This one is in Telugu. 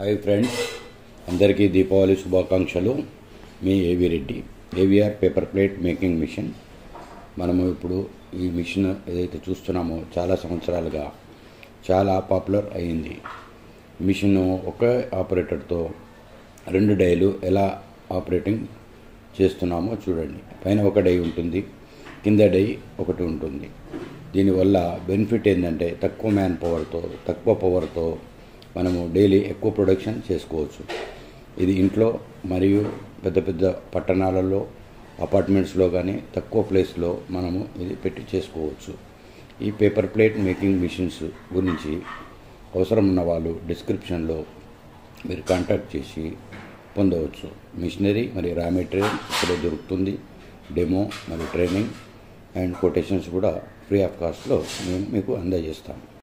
హాయ్ ఫ్రెండ్స్, అందరికీ దీపావళి శుభాకాంక్షలు. మీ AV Reddy. AVR paper plate making machine. మనము ఇప్పుడు ఈ మిషన్ ఏదైతే చూస్తున్నామో చాలా సంవత్సరాలుగా చాలా పాపులర్ అయింది. మిషన్ ఒక ఆపరేటర్తో 2 డైలు ఎలా ఆపరేటింగ్ చేస్తున్నామో చూడండి. పైన ఒక డై ఉంటుంది, కింద డై ఒకటి ఉంటుంది. దీనివల్ల బెనిఫిట్ ఏంటంటే తక్కువ మ్యాన్ పవర్తో, తక్కువ పవర్తో మనము డైలీ ఎక్కువ ప్రొడక్షన్ చేసుకోవచ్చు. ఇది ఇంట్లో మరియు పెద్ద పెద్ద పట్టణాలలో, అపార్ట్మెంట్స్లో కానీ తక్కువ ప్లేస్లో మనము ఇది పెట్టి చేసుకోవచ్చు. ఈ పేపర్ ప్లేట్ మేకింగ్ మిషన్స్ గురించి అవసరం ఉన్న వాళ్ళు డిస్క్రిప్షన్లో మీరు కాంటాక్ట్ చేసి పొందవచ్చు. మిషనరీ మరియు రా మెటీరియల్ ఇక్కడే దొరుకుతుంది. డెమో మరియు ట్రైనింగ్ అండ్ కొటేషన్స్ కూడా ఫ్రీ ఆఫ్ కాస్ట్లో మేము మీకు అందజేస్తాము.